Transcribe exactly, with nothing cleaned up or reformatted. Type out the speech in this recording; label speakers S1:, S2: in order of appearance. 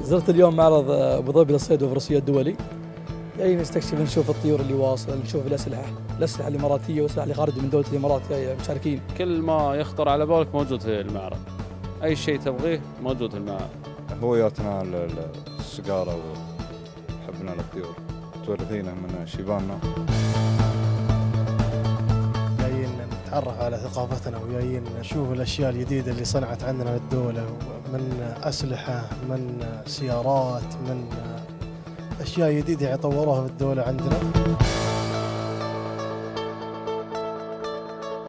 S1: زرت اليوم معرض ابو ظبي للصيد والفروسيه الدولي. جايين نستكشف نشوف الطيور اللي واصله، نشوف الاسلحه، الاسلحه الاماراتيه والاسلحه اللي خارجه من دوله الامارات جايه مشاركين.
S2: كل ما يخطر على بالك موجود في المعرض، اي شيء تبغيه موجود في المعرض.
S3: هوياتنا السقاره وحبنا للطيور تورثينا من شيباننا.
S4: جايين نتعرف على ثقافتنا وجايين نشوف الاشياء الجديده اللي صنعت عندنا بالدوله، من اسلحه، من سيارات، من اشياء جديده يطوروها بالدوله عندنا.